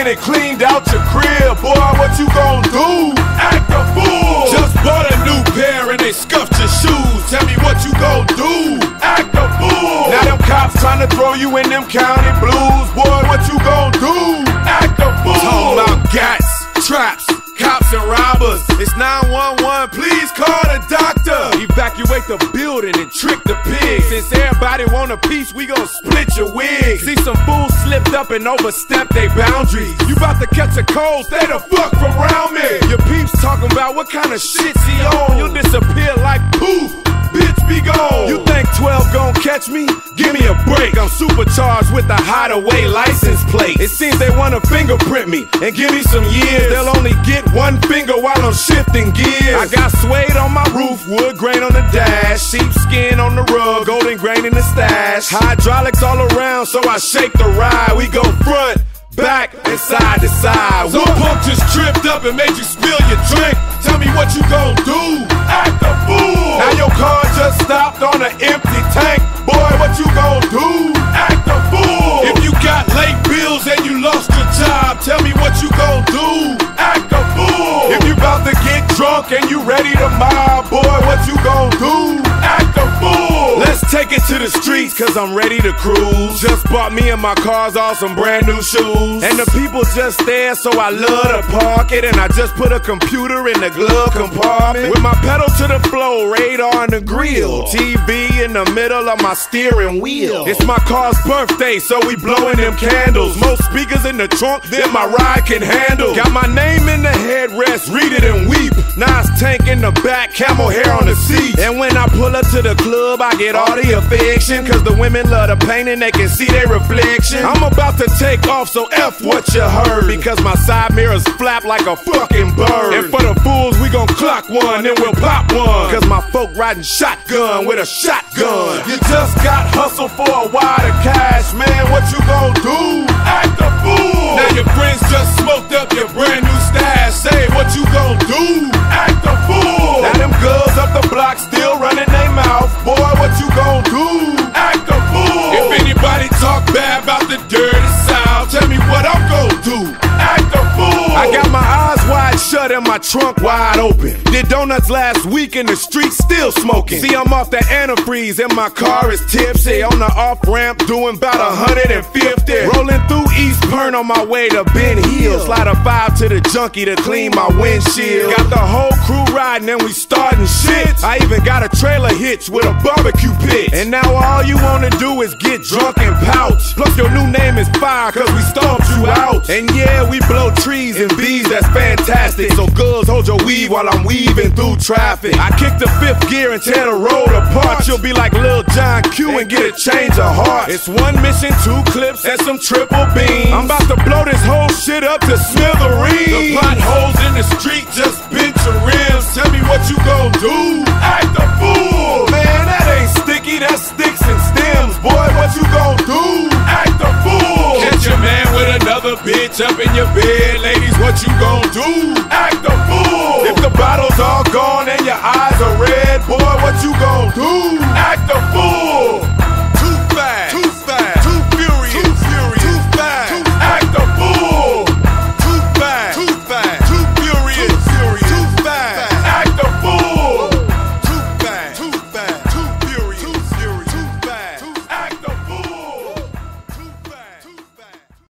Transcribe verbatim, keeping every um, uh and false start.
and cleaned out your crib. Boy, what you gon' do? Act a fool. Just bought a new pair and they scuffed your shoes. Tell me what you gon' do? Act a fool. Now them cops tryna throw you in them county blues. Boy, what you gon' do? Act a fool. Talking about gats, traps, cops and robbers. It's nine one one, please call the doctor. Evacuate the building and trick the pigs. Since everybody want a piece, we gon' split your wig. See some fools slipped up and overstepped their boundaries. You bout to catch a cold, stay the fuck from around me. Your peeps talking about what kind of shit's he on. You'll disappear like poof, bitch be gone. You think twelve gon' catch me? Give me a break. I'm supercharged with a hideaway license plate. It seems they wanna fingerprint me and give me some years. They'll only get one finger while I'm shifting gears. I got suede on my roof, wood grain on the dash, sheepskin on the rug, golden grain in the stash. Hydraulics all around, so I shake the ride. We go front, back, and side to side. One pump just tripped up and made you spill your drink. Tell me what you gon' do? Act a fool. Now your car just stopped on an empty tank. Boy, what you gon' do? Act a fool. If you got late bills and you lost your job, tell me what you gon' do? Act a fool. If you about to get drunk and you ready to mob, boy, what you gon' do? Act a fool. Let's take it to the streets, cause I'm ready to cruise. Just bought me and my cars all some brand new shoes. And the people just there, so I love to park it. And I just put a computer in the glove compartment. With my pedal to the floor, radar in the grill, T V in the middle of my steering wheel. It's my car's birthday, so we blowing them candles. Most speakers in the trunk than my ride can handle. Got my name in the headrest, read it and weep. Nas tank in the back, camel hair on the seat. And when I pull up to the club, I get all the affection, cause the women love the pain and they can see their reflection. I'm about to take off, so F what you heard, because my side mirrors flap like a fucking bird. And for the fools, we gon' clock one, then we'll pop one, cause my folk riding shotgun with a shotgun. You just got hustled for a wad of cash, man, what you gon' do? Act a fool. Now your friends just smoked up your brand new stash. Say what you gon' do? Act a fool. Now them girls up the block still running their mouth. Boy, what you gon' do? Act a fool. If anybody talk bad about the dirty South, tell me what I'm gon' do? Act a fool. I got my eyes wide shut and my trunk wide open. Did donuts last week in the street, still smoking. See, I'm off the antifreeze and my car is tipsy. On the off-ramp doing about a hundred fifty. Rolling through East Pern on my way to Ben Hill. Slide a five to the junkie to clean my windshield. Got the whole crew riding and we starting shit. I even got a trailer hitch with a barbecue pit. And now all you wanna do is get drunk and pouch. Plus your new name is fire, cause we stomped you out. And yeah, we blow trees and bees, that's fantastic. So girls, hold your weave while I'm weaving through traffic. I kick the fifth gear and tear the road apart. You'll be like Lil John Q and get a change of heart. It's one mission, two clips, and some triple beams. I'm about to blow this whole shit up to smithereens. The potholes in the street just bent your rims. Tell me what you gon' do? Act a fool. Man, that ain't sticky, that's sticks and stems. Boy, what you gon' do? Act a fool. Catch your man with another bitch up in your bed. Ladies, what you gon' do? Act a